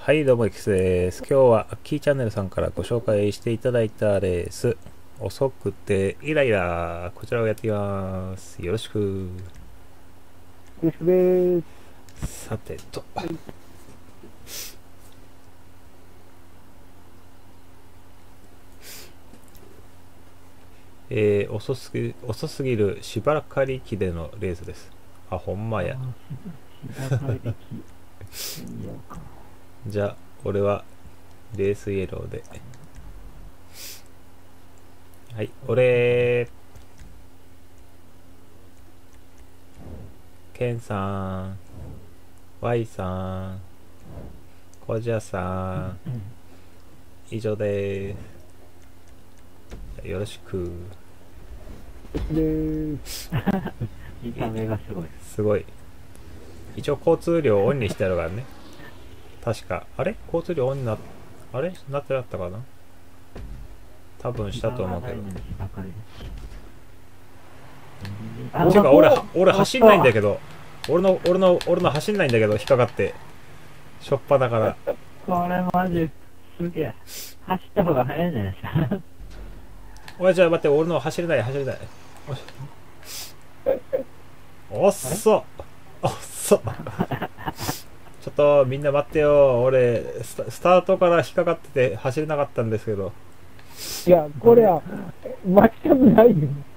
はい、どうも、X です。今日はアッキーチャンネルさんからご紹介していただいたレース、遅くてイライラ、こちらをやっています。よろしく。 ですです。 さてと。遅すぎる芝刈り機でのレースです。あ、ほんまや。じゃあ、俺はレースイエローで。はい、俺、ケンさん、Y さん、コジャさん、以上です。よろしく。 です。 見た目がすごい。 すごい。一応交通量をオンにしてあるからね。確か。あれ交通量オンになってなったかな。多分したと思うけど。ていうか俺走んないんだけど。俺の走んないんだけど、引っかかって。しょっぱだから。 これマジすげえ。走った方が早いんじゃないですか。 おい、じゃあ待って、俺の走れない。おっそおっそちょっとみんな待ってよ。俺スタートから引っかかってて走れなかったんですけど。 いや、これは、待ちたくないよ。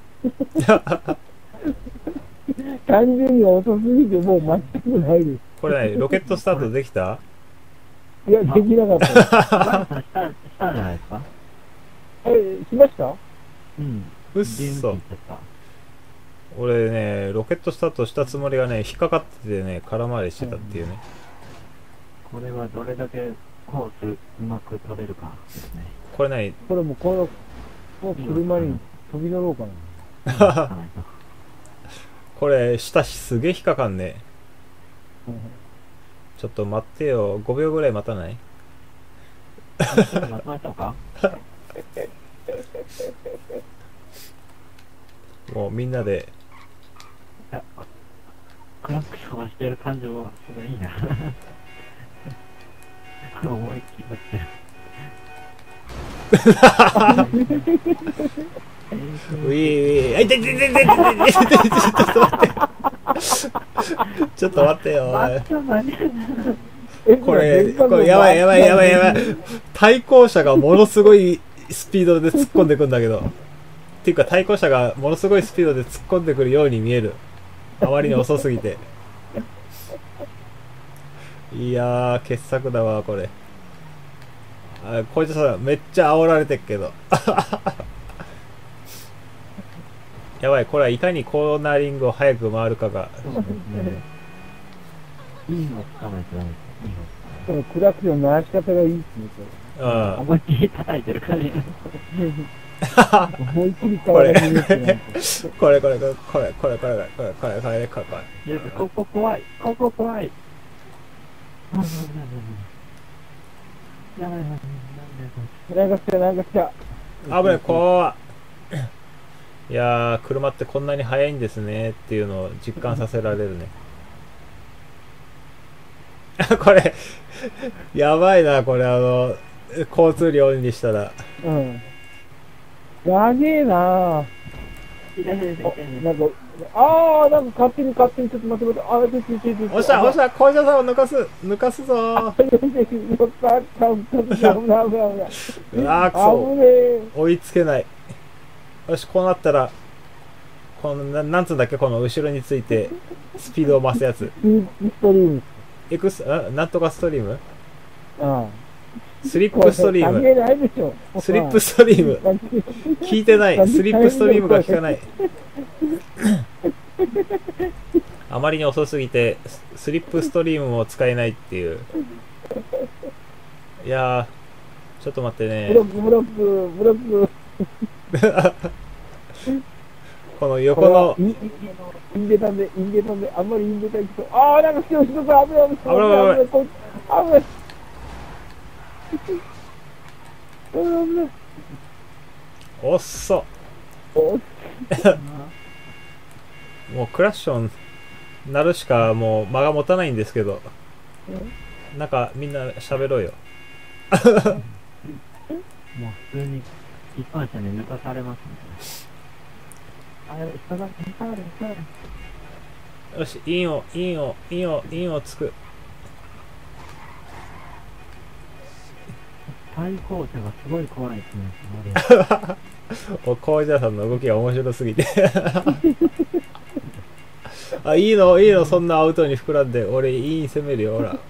単純に遅すぎてもう待ちたくないです。 これね、ロケットスタートできた？ いや、できなかった。 したんじゃないですか。 しました？ うん。 うっそ。俺ね、ロケットスタートしたつもりがね、引っかかっててね、空回りしてたっていうね。 これはどれだけコースうまく取れるかですね。 これ何？ これもう車に飛び乗ろうかな。 これ、下すげえ引っかかんね。ちょっと待ってよ。5秒ぐらい待たない？ 待ちましょうか。 もうみんなで。 クラックションしてる感じもすごいいいな。思いっきり待ってる。 ウィー、あいていていていていてちょっと待ってよ。これやばい。対向車がものすごいスピードで突っ込んでくんだけど。っていうか対向車がものすごいスピードで突っ込んでくるように見える。あまりに遅すぎて。いやー、傑作だわ、これ。こいつさ、めっちゃ煽られてっけど。やばい、これはいかにコーナリングを早く回るかが。 いいのつかないとダメです。 このクラクションの鳴らし方がいいっすね、 うん。 思いっきり叩いてる感じ。 思いっきり変わらないやつなんですこれ。 ここ怖い。やばい。 なんか来た。 危ない、怖い。いやー、車ってこんなに速いんですねっていうのを実感させられるね。これ、やばいな、これ交通量にしたら。 うん。やべえなぁ。なんか勝手にちょっと待って。 おっしゃ、校舎さんを抜かすぞー。うわー、くそ。追いつけない。よし、こうなったら、なんつうんだっけ、この後ろについて、スピードを増すやつ。なんとかストリーム？スリップストリーム。聞いてない。スリップストリームが聞かない。あまりに遅すぎて、スリップストリームも使えないっていう。いやー、ちょっと待ってね。 ブロック。 この横の。 インベタンで、あんまりインベタン行くと、なんか後ろから危ない。 おっそ。もうクラッションなるしかもう間が持たないんですけど。 なんかみんな喋ろうよ。 もう普通に一般車に抜かされますね。あ、下が、下がる。 よし、インをつく。 対向車がすごい怖いですね。 お、コウジャさんの動きが面白すぎて。あ、いいの、そんなアウトに膨らんで。俺、イン攻めるよ、ほら。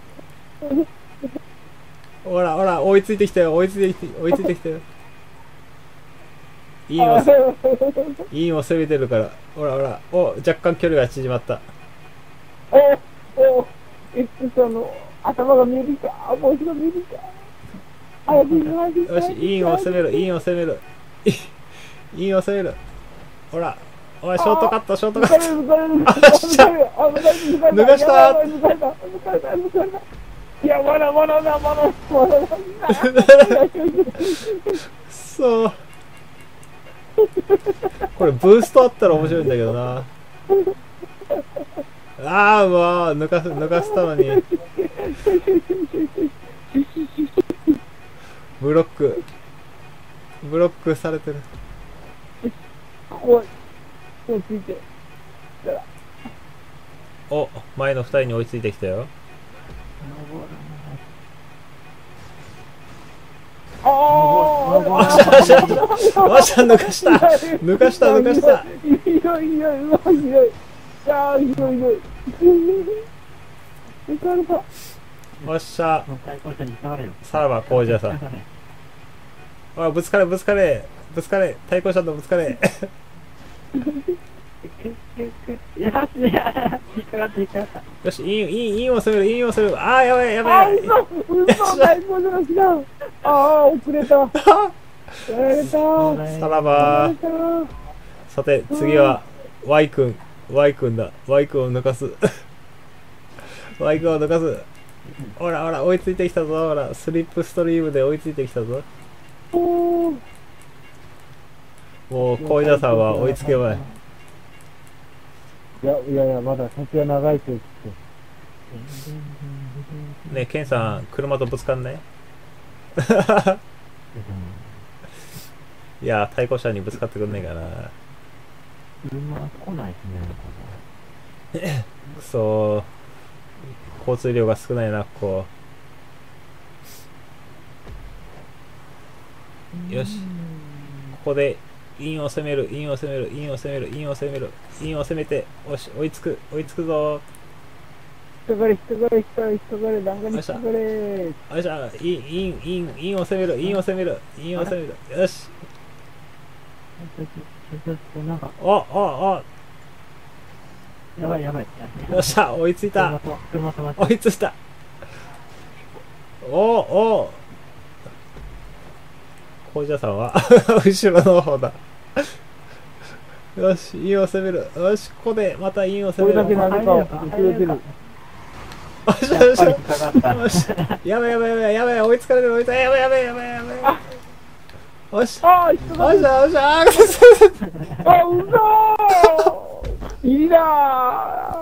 ほら、追いついてきたよ。追いついてきたよ。インを攻めてるから。ほら。お、若干距離が縮まった。 X さんの頭が見えるか、帽子が見えるか。早くよし、インを攻める。インを攻める。ほら。おい、ショートカット。脱がした。 いや、まだ。 そう。これブーストあったら面白いんだけどな。ああ、もう抜かしたのに。ブロックされてる。 こうついて。 お、前の2人に追いついてきたよ。 ああしゃ抜かした。 ひどい。ああ、ひどい。抜かれた。 おっしゃ。 対向車に下がれよ。 さらば、コウジャさん。おい、ぶつかれ。対向車とぶつかれ。 引っかかった。 よし、インを攻める。ああ、やばい。 嘘、対向車が来た。ああ、遅れた。やられた。 さらば。さて、次は、Y 君だ。Y 君を抜かす。ほら、追いついてきたぞ。ほら、スリップストリームで追いついてきたぞ。もう、コウジャさんは追いつけまい。 いや、まだ先は長いと言って。 ねえ、ケンさん、車とぶつかんない？いや、対向車にぶつかってくんねえかな。 車来ないですね、 くそー。交通量が少ないな、ここ。よし。ここで、インを攻めて、よし、追いつくぞ人がれ、弾丸に人がれ。 よっしゃ、インを攻める。よし。 なんか、 お、 やばい。 よっしゃ、追いついた。 車止まって。 追いついた。お、コウジャさんは後ろの方だ。よし、インを攻める。よし、ここでまたインを攻める。 これだけ何か遅れてる。 よし。やばい、追いつかれる、やばい。よし。 ああ、人がよし。 あ、嘘いいな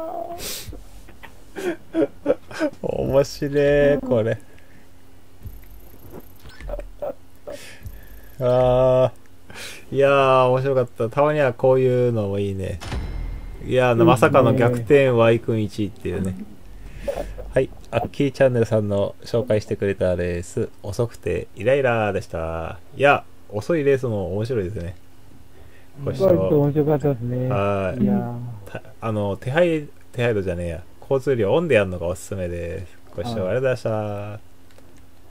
面白い、これ。いやー、面白かった。たまにはこういうのもいいね。いやー、まさかの逆転 Y 君1位っていうね。はい、アッキーチャンネルさんの紹介してくれたレース、遅くてイライラでした。いや、遅いレースも面白いですね。ご視聴面白かったですね。 はいや手配度じゃねえや。交通量オンでやるのがおすすめです。ご視聴ありがとうございました。